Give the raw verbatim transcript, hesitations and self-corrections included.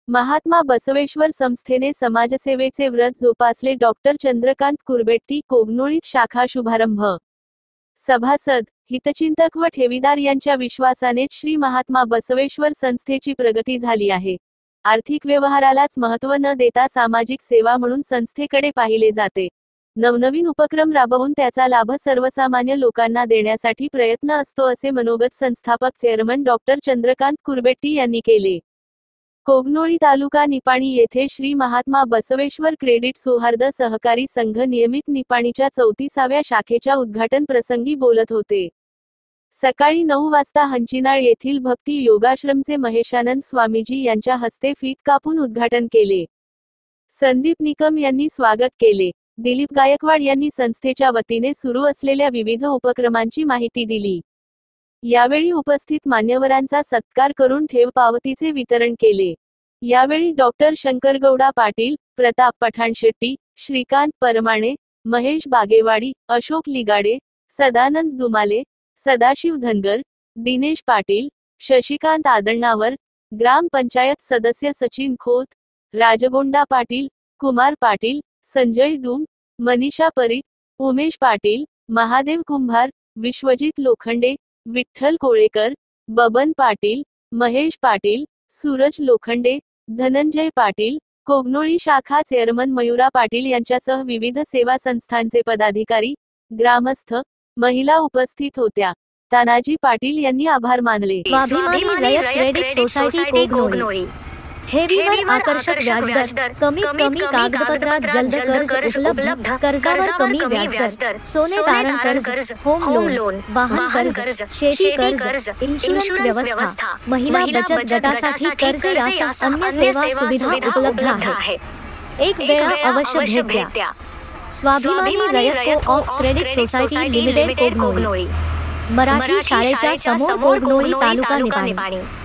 महात्मा बसवेश्वर संस्थेने समाजसेवेचे व्रत जोपासले. डॉक्टर चंद्रकांत कुरबेट्टी, कोगनोळीत शाखा शुभारंभ. सभासद, हितचिंतक व ठेवीदार यांच्या विश्वासानेच श्री महात्मा बसवेश्वर संस्थेची प्रगती झाली आहे. आर्थिक व्यवहारालाच महत्त्व न देता सामाजिक सेवा म्हणून संस्थेकडे पाहिले जाते. नवनवीन उपक्रम राबवून त्याचा लाभ सर्वसामान्य लोकांना देण्यासाठी प्रयत्न असतो, असे मनोगत संस्थापक चेअरमन डॉक्टर चंद्रकांत कुरबेट्टी यांनी केले. कोगनोळी तालुका निपाणी येथे श्री महात्मा बसवेश्वर क्रेडिट सौहार्द सहकारी संघ नियमित निपाणीच्या चौतीसाव्या शाखेच्या उद्घाटन प्रसंगी बोलत होते. सकाळी नऊ वाजता हंचिनाळ येथील भक्ती योगाश्रमचे महेशानंद स्वामीजी यांच्या हस्ते फीत कापून उद्घाटन केले. संदीप निकम यांनी स्वागत केले. दिलीप गायकवाड यांनी संस्थेच्या वतीने सुरू असलेल्या विविध उपक्रमांची माहिती दिली. यावेळी उपस्थित मान्यवरांचा सत्कार करून ठेव पावतीचे वितरण केले. यावेळी डॉक्टर शंकरगौडा पाटील, प्रताप पठाणशेट्टी, श्रीकांत परमाणे, महेश बागेवाडी, अशोक लिगाडे, सदानंद दुमाले, सदाशिव धनगर, दिनेश पाटील, शशिकांत आदळनावर, ग्राम पंचायत सदस्य सचिन खोत, राजगोंडा पाटील, कुमार पाटील, संजय डूम, मनीषा परीट, उमेश पाटील, महादेव कुंभार, विश्वजित लोखंडे, विठ्ठल कोळेकर, बबन पाटील, महेश पाटील, सूरज लोखंडे, धनंजय पाटील, कोगनोळी शाखा चेअरमन मयुरा पाटील यांच्यासह विविध सेवा संस्थांचे पदाधिकारी, ग्रामस्थ, महिला उपस्थित होत्या. तानाजी पाटील यांनी आभार मानले. स्वाभिमानी रयत क्रेडिट सोसायटी कोगनोळी. ठेवीवर आकर्षक व्याजदर, कमीत कमी कागदपत्रात जलद कर्ज उपलब्ध, कर्जावर कमी व्याजदर, सोने तारण कर्ज, होम लोन, वाहन कर्ज, शेती कर्ज, इन्शुरन्स व्यवस्था, महिला बचत गटासाठी कर्ज यासह अन्य सेवा सुविधा उपलब्ध आहे. एक वेळा अवश्य भेट द्या. Swabhimani Rayat co-op credit society limited Kognoli. Marathi शाळेच्या समोर कोगनोळी तालुका निपाणी.